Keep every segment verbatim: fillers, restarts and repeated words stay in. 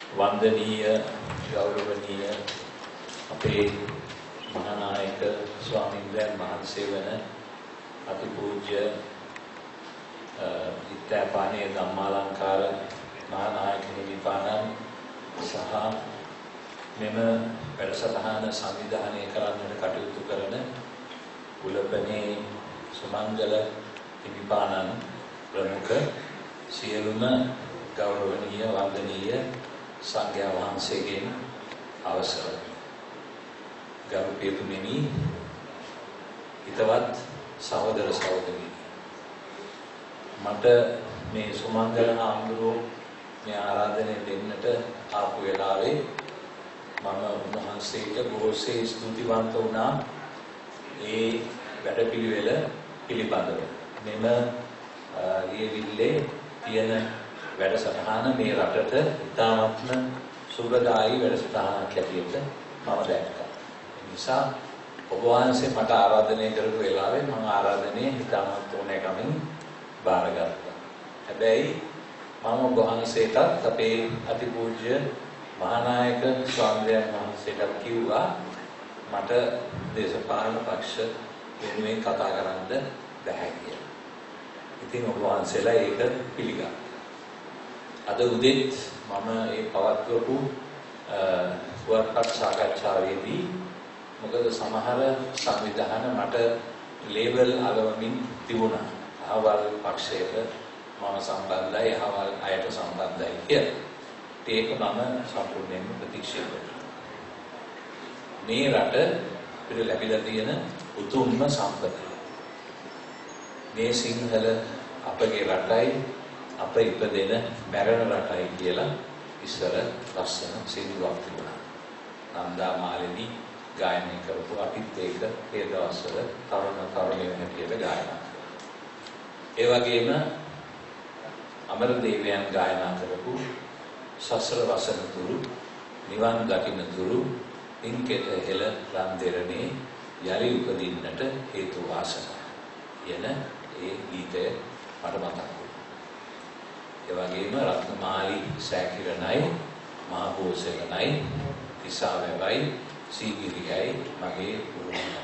වන්දනීය ගෞරවනීය අපේ මහානායක ස්වාමීන් වහන්සේ වන අතිපූජ්‍ය ඉත්තපානේ ධම්මාලංකාර මහානායක හිමිපාණන් සහ මෙම වැඩසටහන සංවිධානය කරන්නට කටයුතු කරන කුලපනේ සුමංගල හිමිපාණන් ප්‍රමුඛ සියලුම ගෞරවනීය වන්දනීය සංඝයා වහන්සේගෙන් අවසරයි. ගරු පියතුමනි, හිතවත් සහෝදර සහෝදරියනි, මට මේ සුමංගල හාමුදුරුවෝ මේ ආරාධනය දෙන්නට ආපු වෙලාවේ මම උන්වහන්සේට බොහෝසේ ස්තුතිවන්ත වුණා ඒ වැඩපිළිවෙල පිළිබඳව. මෙම ඊවිල්ලේ තියෙන වැඩසටහන මේ රටට ඉතාමත්ම සුබදායී වැඩසටහනක් හැටියට මම දැක්කා. ඒ නිසා ඔබ වහන්සේ මට ආරාධනය කරපු වෙලාවේ මම ආරාධනය ඉතාමත් ඕනෑකමින් බාරගත්තා. හැබැයි මම ඔබ වහන්සේටත් අපේ අතිපූජ්‍ය මහානායක ස්වාමීන් වහන්සේට කිව්වා මට දේශපාලන පක්ෂ වෙනුවෙන් කතා කරන්න බැහැ කියලා. ඉතින් ඔබ වහන්සේලා ඒක පිළිගත්තා. අද උදේත් මම ඒ පවත්වපු පුවත්පත් සාකච්ඡාවේදී මොකද සමහර සංවිධාන මට ලේබල් අලවමින් තිබුණා. අහවල් පක්ෂයට මම සම්බන්ධයි, අහවල් අයට සම්බන්ධයි කියලා. ඒක මම සම්පූර්ණයෙන්ම ප්‍රතික්ෂේප කරනවා. මේ රට පිළ ලැබිලා තියෙන උතුම්ම සම්පතයි. මේ සිංහල අපගේ රටයි, අප ඉපදෙන මැරෙන රටයි කියලා ඉස්සර ලස්සන සින්දුවක් තිබුණා. නන්දා මාලිනී ගායනය කරපු අපිත් ඒක ඒ දවස්වල තරුණ තරුණියෝ හැටියට ගායනා කළා. ඒ වගේම අමරදේවයන් ගායනා කරපු සසර වසන තුරු නිවන් දකින්න තුරු ඉන්කෙත හෙළ රන් දෙරණේ යලි උපදින්නට හේතු වාසනා යන ඒ ගීතය මට මතක් වුණා. ඒ වගේම රත්නමාලි සෑකිරණයි, මහබෝසෙලනයි, තිසාවැවයි, සීගිරියයි මගේ ගුරුතුමනි.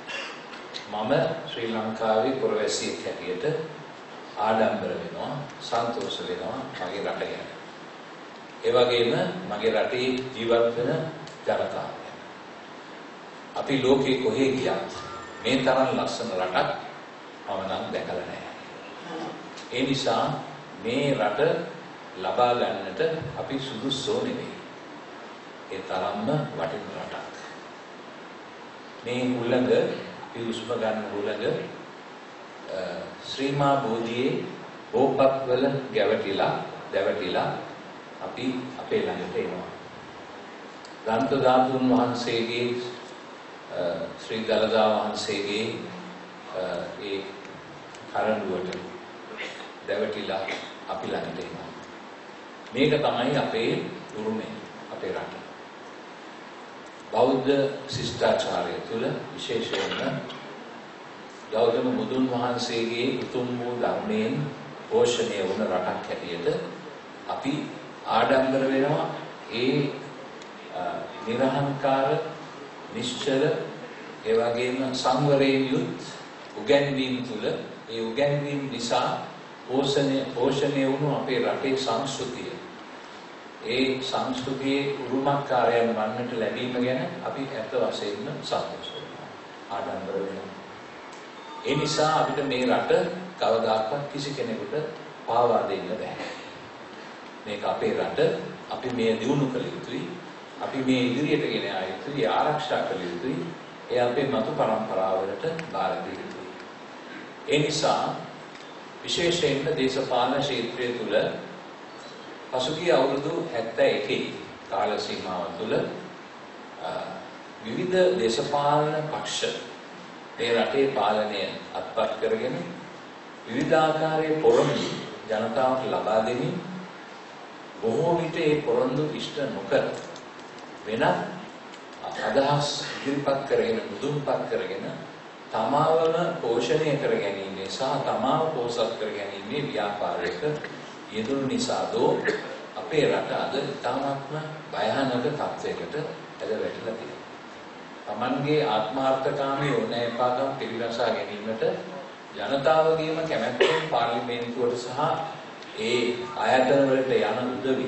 මම ශ්‍රී ලංකාවේ පුරවැසියෙක් හැටියට ආඩම්බර වෙනවා, සන්තෝෂ වෙනවා මගේ රට ගැන. ඒ වගේම මගේ රටේ ජීවත් වෙන ජනතාව. අපි ලෝකේ කොහේ ගියත් මේ තරම් ලස්සන රටක් මම නම් දැකලා නැහැ. ඒ නිසා මේ රට ලබා ගන්නට අපි සුදුසෝ නෙවෙයි. ඒ තරම්ම වටින රටක්. මේ හුළඟ අපි උස්ම ගන්න හුළඟ ශ්‍රීමා බෝධියේ බෝපත්වල ගැවටිලා දැවටිලා අපි අපේ ළඟට එනවා. දන්ත ධාතුන් වහන්සේගේ ශ්‍රී දලදා වහන්සේගේ ඒ කරඬුවට දැවටිලා අපි ළඟට එනවා. මේක තමයි අපේ උරුමය, අපේ රට. බෞද්ධ ශිෂ්ටාචාරය තුළ විශේෂයෙන්ම ගෞතම බුදුන් වහන්සේගේ උතුම් වූ ධර්මයෙන් පෝෂණය වුණ රටක් හැටියට අපි ආඩම්බර වෙනවා. ඒ නිර්හංකාර, නිශ්චල, ඒ වගේම සංවරයෙන් යුත් උගන්වීම් තුළ ඒ උගන්වීම් නිසා පෝෂණය පෝෂණය වුණු අපේ රටේ සංස්කෘතිය, ඒ සංස්කෘතියේ උරුමකාරයන් වන්නට ලැබීම ගැන අපි ඇත්ත වශයෙන්ම සතුටු වෙනවා, ආඩම්බර වෙනවා. ඒ නිසා අපිට මේ රට කවදාකවත් කිසි කෙනෙකුට පාවා දෙන්න බෑ. මේක අපේ රට, අපි මේ දියුණු කළ යුතුයි, අපි මේ ඉදිරියට ගෙන ආ යුතුයි, ආරක්ෂා කළ යුතුයි, ඒ අපේ මතු පරම්පරාවලට බාර දිය යුතුයි. ඒ නිසා විශේෂයෙන්ම දේශපාලන ක්ෂේත්‍රය තුළ පසුගිය අවුරුදු හැත්තෑ එකේ කාල සීමාව තුළ විවිධ දේශපාලන පක්ෂ මේ රටේ පාලනය අත්පත් කරගෙන විවිධාකාරයේ පොරොන්දු ජනතාවට ලබා දෙමින් බොහෝ විට ඒ පොරොන්දු ඉෂ්ට නොකර වෙනත් අදහස් ඉදිරිපත් කරගෙන මුදුන්පත් කරගෙන තමාවම පෝෂණය කර ගැනීම සහ තමාව පෝෂත් කර ගැනීමේ ව්‍යාපාරයක යෙදුණු නිසා දෝ අපේ රට අද ඉතාමත්ම භයානක තත්යකට ඇද වැටිලා තියෙනවා. Tamanගේ ආත්මාර්ථකාමී ඕනෑපාකම් පිළිගසා ගැනීමට ජනතාවගේම කැමැත්තෙන් පාර්ලිමේන්තුවට සහ ඒ ආයතන වලට යන උදවිය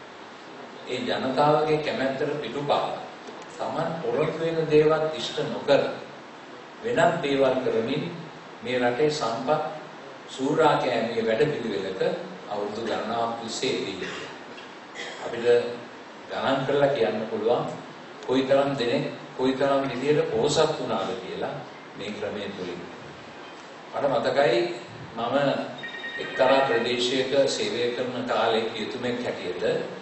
ඒ ජනතාවගේ කැමැත්තට පිටුපා Taman පොරොත්තු වෙන දේවල් ඉෂ්ට නොකර වෙනත් දේවල් කරමින් මේ රටේ සම්පත් සූරා කෑමේ වැඩ පිළිවෙලක අවුරුදු ගණනාවක් තිස්සේ ඉදී අපිට ගණන් කරලා කියන්න පුළුවන් කොයිතරම් දෙනෙක් කොයිතරම් විදියට පෝසත් වුණාද කියලා මේ ක්‍රමයේ තුලින්. මට මතකයි මම එක්තරා ප්‍රදේශයක සේවය කරන කාලේ කියතුමෙක් හැටියට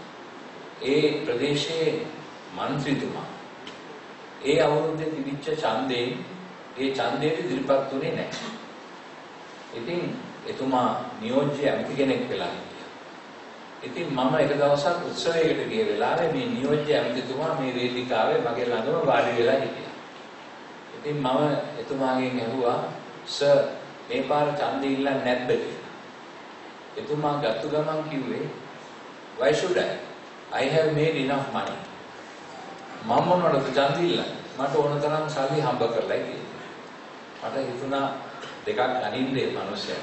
ඒ ප්‍රදේශයේ മന്ത്രിතුමා ඒ අවුරුද්දේ තිබිච්ච ඡන්දයෙන් ඒ ඡන්දයට ඉදිරිපත් වුණේ නැහැ. ඉතින් එතුමා නියෝජ්‍ය ඇමති කෙනෙක් වෙලා හිටියා. ඉතින් මම එක දවසක් උත්සවයකට ගිය වෙලාවේ මේ නියෝජ්‍ය ඇමතිතුමා මේ වේදිකාවේ මගේ ළඟම වාඩි වෙලා හිටියා. ඉතින් මම එතුමාගෙන් ඇහුවා සර් මේ පාර ඡන්දෙ ඉල්ලන්නේ නැද්ද කියලා. එතුමා ගත්ත ගමන් කිව්වේ why should I? I have made enough money. මම මොනවද ඡන්දෙ ඉල්ලන්නේ? මට ඕන තරම් සල්ලි හම්බ කරලා කියලා. මට හිතුණා දෙකක් අනින්නේ මිනිස්සයා.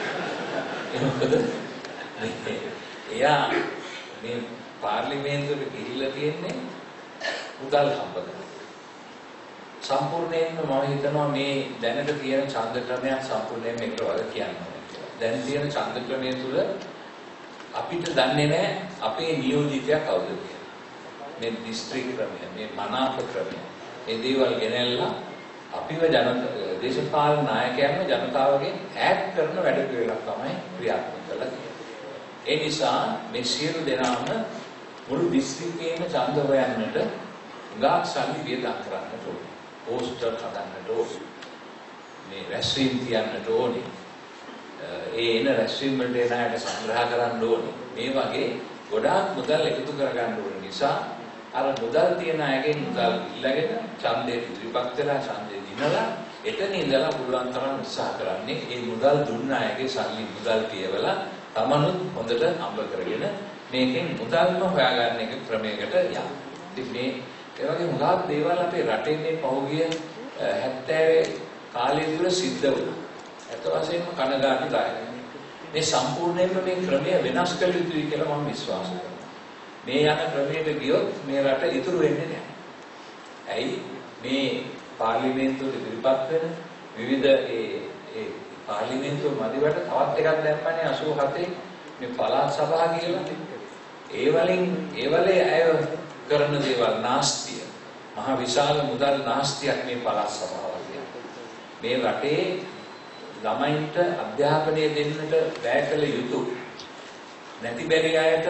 ඒ මොකද? එයා මේ පාර්ලිමේන්තුවට ගිහිල්ලා තියෙන්නේ මුදල් හම්බ කරගන්න. සම්පූර්ණයෙන්ම මම හිතනවා මේ දැනට තියෙන ඡන්ද ක්‍රමයක් සම්පූර්ණයෙන්ම එකට වගේ කියනවා. දැන් තියෙන ඡන්ද ක්‍රමය තුල අපිට දන්නේ නැහැ අපේ නියෝජිතයා කවුද කියලා. මේ දිස්ත්‍රික් ක්‍රමය, මේ මනාප ක්‍රමය. මේ දේවල් ගෙනල්ලා අපිව ජන දේශපාලන නායකයන්ව ජනතාවගෙන් ඈඩ් කරන වැඩ පිළිවෙලක් තමයි ක්‍රියාත්මක කරලා තියෙන්නේ. ඒ නිසා මේ සියලු දෙනාම මුළු දිස්ත්‍රික්කයේම ඡන්ද හොයන්නට ගාක් සල්ලි වියදම් කරන්නට ඕනේ. පෝස්ටර් හදන්නට ඕනේ. මේ රැස්වීම් තියන්නට ඕනේ. ඒ එන රැස්වීම් වලට එන අයට සංග්‍රහ කරන්න ඕනේ. මේ වගේ ගොඩාක් මුදල් එකතු කරගන්න ඕන නිසා අර මුදල් තියන අයගෙන් මුදල් ඉල්ලගෙන ඡන්දේ ඉදිරිපත් කරලා ඡන්දේ දිනලා එතන ඉඳලා පුළුවන් තරම් උත්සාහ කරන්නේ ඒ මුදල් දුන්න අයගේ සල්ලි මුදල් පියවලා තමනුත් හොඳට හම්බ කරගෙන මේකෙන් මුදල්ම හොයාගන්න එක ක්‍රමයකට යනවා. ඉතින් මේ ඒ වගේ මුගක් දේවල් අපේ රටේ මේ පහුගිය හැත්තෑ කාලය තුල සිද්ධ වුණා. ඒත් වශයෙන්ම කනගාටුදායකයි. මේ සම්පූර්ණයෙන්ම මේ ක්‍රමය වෙනස් කළ යුතුයි කියලා මම විශ්වාස කරනවා. මේ යන ක්‍රමයට ගියොත් මේ රට ඉතුරු වෙන්නේ නැහැ. ඇයි මේ පාර්ලිමේන්තුවේ ඉදිරිපත් වෙන විවිධ ඒ ඒ පාර්ලිමේන්තුව මැදිවට තවත් එකක් දැම්මනේ අසූ හතේ මේ පළාත් සභා කියලා. ඒ වලින් ඒ වලේ අය කරන දේවල් නාස්තිය. මහ විශාල මුදල් නාස්තියක් මේ පළාත් සභාව කියන්නේ. මේ රටේ ළමයින්ට අධ්‍යාපනය දෙන්නට වැය කළ යුතු නැති බැරි අයට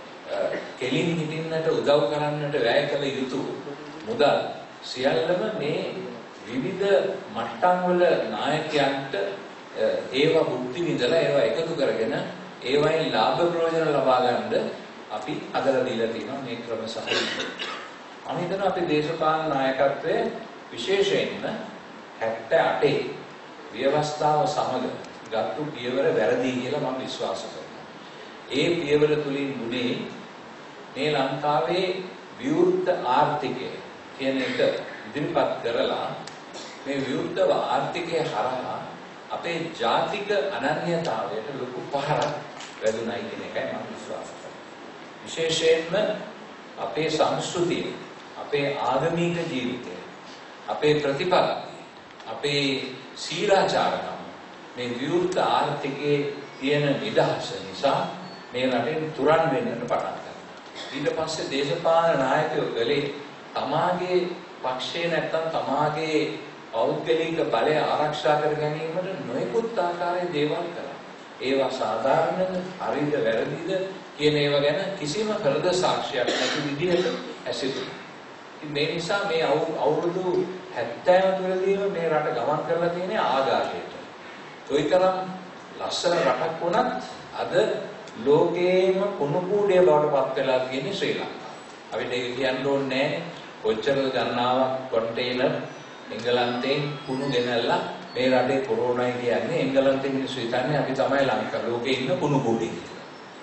කෙලින් හිටින්නට උදව් කරන්නට වැය කළ යුතු මුදල් සියල්ලම මේ විවිධ මට්ටම් වල නායකයන්ට ඒවා බුද්ධි විඳලා ඒවා එකතු කරගෙන ඒවයින් ලාභ ප්‍රයෝජන ලබා ගන්න අපි අදලා දීලා තියෙනවා මේ ක්‍රම සහ. මම හිතනවා අපේ දේශපාලන නායකත්වයේ විශේෂයෙන්ම හැත්තෑ අටේ ව්‍යවස්ථාව සමග ගත්තු පියවර වැරදි කියලා මම විශ්වාස කරනවා. ඒ පියවර තුලින් ගුණේ මේ ලංකාවේ විවෘත ආර්ථිකය කියන එක ඉදිරිපත් කරලා මේ විවෘත ආර්ථිකය හරහා අපේ ජාතික අනන්‍යතාවයට ලොකු පහරක් වැදුණයි කියන එකයි මම විශ්වාස කරන්නේ. විශේෂයෙන්ම අපේ සංස්කෘතිය, අපේ ආගමික ජීවිතය, අපේ ප්‍රතිපත්ති, අපේ සීලාචාරකම් මේ විවෘත ආර්ථිකයේ තියෙන නිදහස නිසා මේ රටෙන් තුරන් වෙන්නට පටන් ගත්තා. ඊට පස්සේ දේශපාලන නායකයෝ ගලේ තමාගේ පක්ෂේ නැත්තම් තමාගේ පෞද්ගලික බලය ආරක්ෂා කර ගැනීමට නොයෙකුත් ආකාරයේ දේවල් කළා. ඒවා සාධාරණද, හරිද, වැරදිද කියන ඒවා ගැන කිසිම හෘද සාක්ෂියක් නැති විදිහට ඇසිතුණා. ඉතින් මේ නිසා මේ අවුරුදු හැත්තෑ තුළදීම මේ රට ගමන් කරලා තියෙන ආගාරයට. කොයිතරම් ලස්සන රටක් වුණත් අද ලෝකේම කුණු කූඩේ බවට පත් වෙලා තියෙන ශ්‍රී ලංකාව. අපිට ඒක කියන්න ඕනේ නැහැ. කොච්චර ගණනාවක් කන්ටේනර් එංගලන්තයෙන් කුණු ගෙනල්ලා මේ රටේ කොරෝනායි කියන්නේ එංගලන්තේ මිනිස්සු හිතන්නේ අපි තමයි ලංකාව ලෝකේ ඉන්න කුණු කූඩේ කියලා.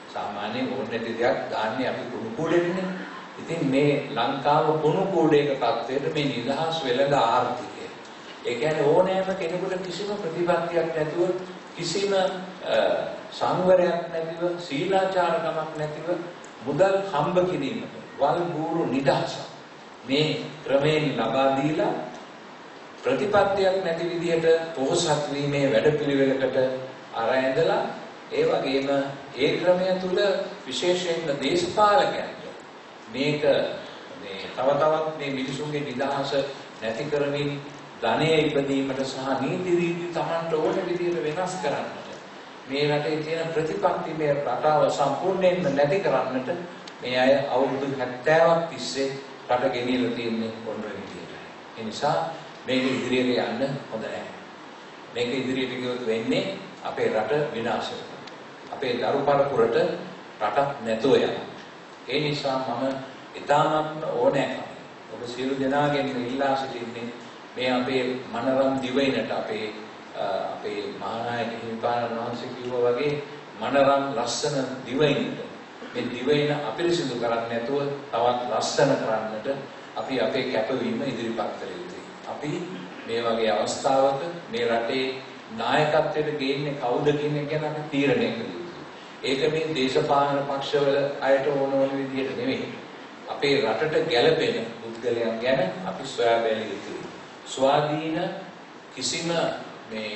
සාමාන්‍යයෙන් ඕන නැති දෙයක් දාන්නේ අපි කුණු කූඩේනේ. ඉතින් මේ ලංකාව කුණු කූඩේක තත්ත්වයට මේ නිදහස් වෙළඳ ආර්ථිකය. ඒ කියන්නේ ඕනෑම කෙනෙකුට කිසිම ප්‍රතිපත්තියක් නැතුව කිසිම සංවරයක් නැතිව සීලාචාරකමක් නැතිව මුදල් හම්බ කිරීමට වල් බూరు නිදහස මේ ක්‍රමයෙන් ලබා දීලා ප්‍රතිපත්තියක් නැති විදිහට පොහොසත් වීමේ වැඩපිළිවෙලකට ආරැඳලා ඒ වගේම ඒ ක්‍රමය තුල විශේෂයෙන්ම දේශපාලකයන්ට මේක මේ තව තවත් මේ මිනිසුන්ගේ නිදහස නැති කරමින් ධනය ඉපදීමට සහ නීති රීති Tamanට ඕන විදිහට වෙනස් කරන්නට මේ රටේ තියෙන ප්‍රතිපත්ති මේ රටාව සම්පූර්ණයෙන්ම නැති කරන්නට මේ අය අවුරුදු හැත්තෑවක් තිස්සේ රට ගෙනියලා තියෙන්නේ කොන්න විදියට. ඒ නිසා මේක ඉදිරියට යන්න හොඳ නැහැ. මේක ඉදිරියට ගියොත් වෙන්නේ අපේ රට විනාශ වෙනවා. අපේ දරු පරපුරට රටක් නැතුව යනවා. ඒ නිසා මම ඉතාමත්ම ඕනෑකම ඔබ සියලු දෙනාගෙන් ඉල්ලා සිටින්නේ මේ අපේ මනරම් දිවයිනට අපේ අපේ මහානායක හිමිපාණන් වහන්සේ කිව්වා වගේ මනරම් ලස්සන දිවයිනට මේ දිවයින අපිරිසිදු කරන්නේ නැතුව තවත් ලස්සන කරන්නට අපි අපේ කැපවීම ඉදිරිපත් කළ යුතුයි. අපි මේ වගේ අවස්ථාවක මේ රටේ නායකත්වයට ගේන්නේ කවුද කියන එක ගැන අපි තීරණය කළ යුතුයි. ඒක මේ දේශපාලන පක්ෂවල අයට ඕන ඕන විදිහට නෙවෙයි. අපේ රටට ගැළපෙන පුද්ගලයන් ගැන අපි සොයා බැලිය යුතුයි. ස්වාධීන කිසිම මේ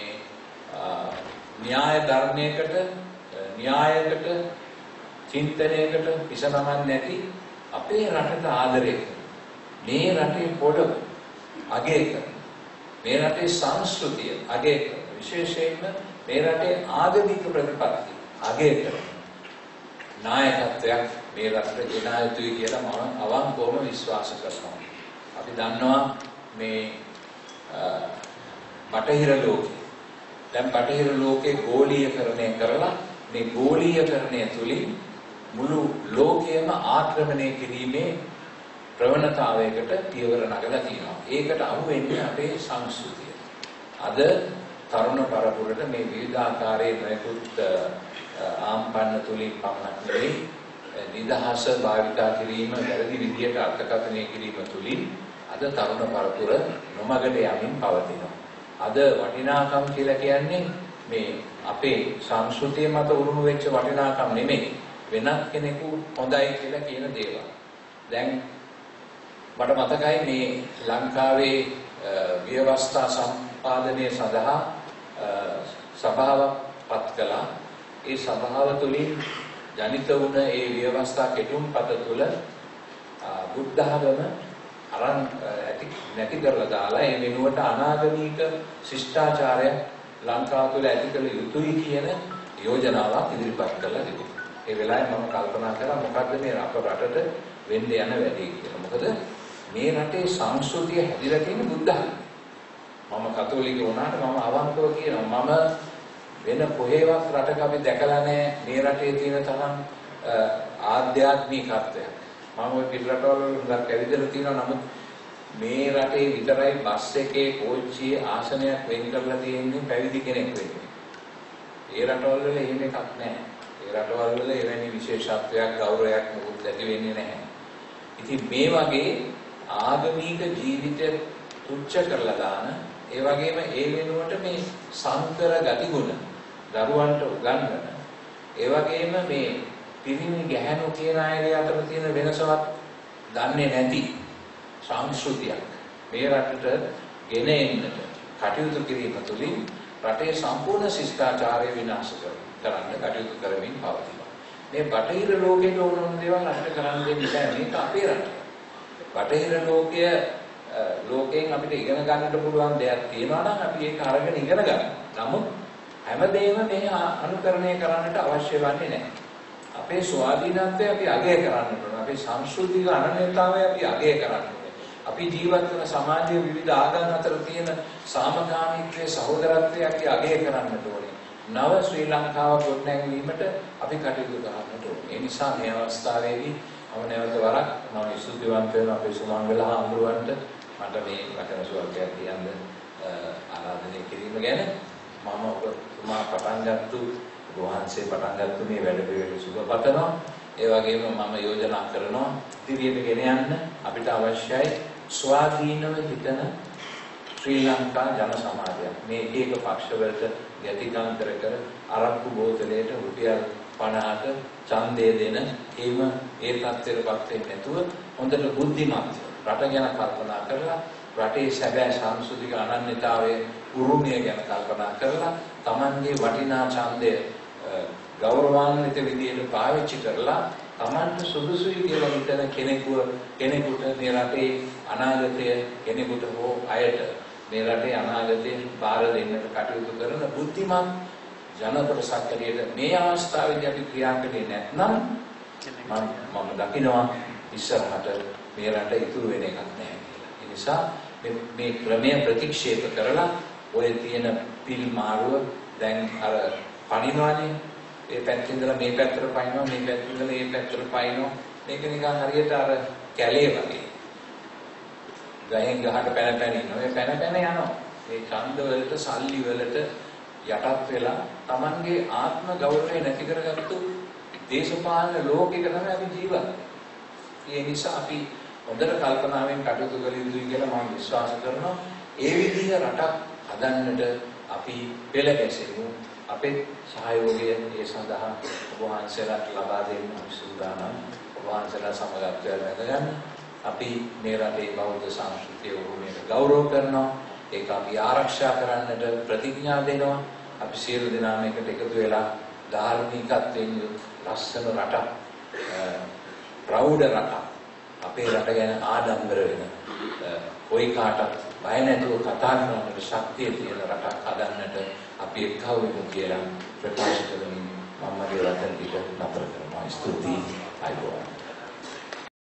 න්‍යාය ධර්මයකට න්‍යායකට චින්තනයකට පිසනමක් නැති අපේ රටට ආදරය කරන මේ රටේ පොඩ අගය කරන මේ රටේ සංස්කෘතිය අගය කරන විශේෂයෙන්ම මේ රටේ ආගමික ප්‍රතිපත්ති අගය කරන නායකත්වයක් මේ රටට ගෙන යුතුයි කියලා මම අවංකවම විශ්වාස කරනවා. අපි දන්නවා මේ බටහිර ලෝකේ දැන් බටහිර ලෝකේ ගෝලීයකරණය කරලා මේ ගෝලීයකරණය තුලින් මුළු ලෝකයම ආක්‍රමණය කිරීමේ ප්‍රවණතාවයකට පියවර නගලා තියෙනවා. ඒකට අහු වෙන්නේ අපේ සංස්කෘතිය. අද තරුණ පරපුරට මේ විවිධාකාරයේ නොයෙකුත් ආම්පන්න තුලින් පමණක් නෙවෙයි නිදහස භාවිතා කිරීම වැරදි විදියට අර්ථකථනය කිරීම තුලින් අද තරුණ පරපුර නොමගට යමින් පවතිනවා. අද වටිනාකම් කියලා කියන්නේ මේ අපේ සංස්කෘතිය මත උරුම වෙච්ච වටිනාකම් නෙමෙයි වෙනත් කෙනෙකු හොඳයි කියලා කියන දේවල්. දැන් මට මතකයි මේ ලංකාවේ ව්‍යවස්ථා සම්පාදනය සඳහා සභාවක් පත් කළා. ඒ සභාව තුළින් ජනිත වුණ ඒ ව්‍යවස්ථා කෙටුම්පත තුළ බුද්ධ ධර්ම අරන් ඇති නැති කරලා දාලා ඒ වෙනුවට අනාගමික ශිෂ්ටාචාරය ලංකාව තුළ ඇති කළ යුතුයි කියන යෝජනාවක් ඉදිරිපත් කළා තිබුණා. ඒ වෙලාවේ මම කල්පනා කරා මොකද්ද මේ අප රටට වෙන්න යන වැඩේ කියලා. මොකද මේ රටේ සංස්කෘතිය හැදිලා තියෙන බුද්ධ ධර්ම. මම කතෝලික වුණාට මම අවංකව කියනවා මම වෙන කොහෙවත් රටක අපි දැකලා නැහැ මේ රටේ තියෙන තරම් ආධ්‍යාත්මිකත්වයක්. මම ওই පිට රටවල හුඟක් ඇවිදලා තියෙනවා. නමුත් මේ රටේ විතරයි බස් එකේ කෝච්චියේ ආසනයක් වෙන් කරලා තියෙන්නේ පැවිදි කෙනෙක් වෙන්නේ. ඒ රටවල වල එහෙම එකක් නැහැ. ඒ රටවල වල එවැනි විශේෂත්වයක් ගෞරවයක් මොකුත් ඇති වෙන්නේ නැහැ. ඉතින් මේ වගේ ආගමික ජීවිතය තුච්ච කරලා දාන ඒ වගේම ඒ වෙනුවට මේ සංකර ගතිගුණ දරුවන්ට උගන්වන ඒ වගේම මේ පිරිමි ගැහැණු කියන අයගේ අතර තියෙන වෙනසවත් දන්නේ නැති සංස්කෘතියක් මේ රටට ගෙන එන්නට කටයුතු කිරීම තුළින් රටේ සම්පූර්ණ ශිෂ්ටාචාරය විනාශ කරන්න කටයුතු කරමින් පවතිනවා. මේ බටහිර ලෝකයේ ඕන ඕන දේවල් අපිට කරන්න දෙන්නේ නැහැ. මේක අපේ රට. බටහිර ලෝකය ලෝකයෙන් අපිට ඉගෙන ගන්නට පුළුවන් දෙයක් තියෙනවා නම් අපි ඒක අරගෙන ඉගෙන ගන්න. නමුත් හැමදේම මේ අනුකරණය කරන්නට අවශ්‍ය වන්නේ නැහැ. අපේ ස්වාධීනත්වය අපි අගය කරන්න ඕන. අපේ සංස්කෘතික අනන්‍යතාවය අපි අගය කරන්න ඕන. අපි ජීවත් වෙන සමාජයේ විවිධ ආගම් අතර තියෙන සාමකාමීත්වයේ සහෝදරත්වය අපි අගය කරන්නට ඕනේ. නව ශ්‍රී ලංකාව ගොඩනැගීමට අපි කටයුතු කරන්නට ඕනේ. ඒ නිසා මේ අවස්ථාවේදී මම නැවත වරක් මම ස්තුතිවන්ත වෙනවා අපේ සුමංගල හාමුදුරුවන්ට මට මේ වචන සුවල්පයක් කියන්න ආරාධනය කිරීම ගැන. මම ඔබතුමා පටන් ගත්තු වහන්සේ පටන් ගත්ත මේ වැඩ පිළිවෙල සුබ පතනවා. ඒ වගේම මම යෝජනා කරනවා ඉදිරියට ගෙන යන්න අපිට අවශ්‍යයි ස්වාධීනව හිතන ශ්‍රී ලංකා ජන සමාජයක්. මේ එක එක පක්ෂවලට යටිකාන්තර කර අරක්කු බෝතලයට රුපියල් පනහට ඡන්දය දෙන එහෙම ඒ තත්ත්වයටපත් වෙන්නේ නැතුව හොඳට බුද්ධිමත් රට ගැන කල්පනා කරලා රටේ සැබෑ සංස්කෘතික අනන්‍යතාවයේ උරුමය ගැන කල්පනා කරලා Tamanගේ වටිනා ඡන්දය ගෞරවාන්විත විදියට පාවිච්චි කරලා Tamanට සුදුසුයි කියලා හිතන කෙනෙකුව කෙනෙකුට මේ රටේ අනාගතය කෙනෙකුට හෝ අයට මේ රටේ අනාගතය බාර දෙන්නට කටයුතු කරන බුද්ධිමත් ජන කොටසක් හැටියට මේ අවස්ථාවේදී අපි ක්‍රියා කළේ නැත්නම් මම මම දකිනවා ඉස්සරහට මේ රට ඉතුරු වෙන එකක් නැහැ කියලා. ඒ නිසා මේ මේ ක්‍රමය ප්‍රතික්ෂේප කරලා ඔය තියෙන පිල් මාරුව දැන් අර පණිනවානේ ඒ පැත්තෙන් ඉඳලා මේ පැත්තට පයින්නවා මේ පැත්තෙන් ඉඳලා මේ පැත්තට පයින්නවා මේක නිකන් හරියට අර කැලේ වගේ ගහෙන් ගහට පැන පැන ඉන්නවා මේ පැන පැන යනවා මේ ඡන්ද වලට සල්ලි වලට යටත් වෙලා Tamanගේ ආත්ම ගෞරවය නැති කරගත්තු දේශපාලන ලෝකයක තමයි අපි ජීවත් වෙන්නේ. ඒ නිසා අපි හොඳට කල්පනාවෙන් කටයුතු කළ යුතුයි කියලා මම විශ්වාස කරනවා. ඒ විදිහ රටක් හදන්නට අපි පෙළ ගැසෙමු. අපේ සහයෝගය ඒ සඳහා ඔබ වහන්සේලාට ලබා දෙන්න අපි සූදානම්. ඔබ වහන්සේලා සමගත්වය රැකගන්න. අපි මේ රටේ බෞද්ධ සංස්කෘතිය උරුමයට ගෞරව කරනවා. ඒක අපි ආරක්ෂා කරන්නට ප්‍රතිඥා දෙනවා. අපි සියලු දෙනාම එකට එකතු වෙලා ධාර්මිකත්වයෙන් යුත් ලස්සන රටක් ප්‍රෞಢ රටක් අපේ රට ගැන ආඩම්බර වෙන කොයි කාටත් බය නැතුව කතා කරන්නට ශක්තිය තියෙන රටක් හදන්නට අපි එක්ව වෙමු කියලා ප්‍රකාශ කරමින් මම මගේ වචන ටික නතර කරනවා. ස්තුතියි. අයිබෝවන්.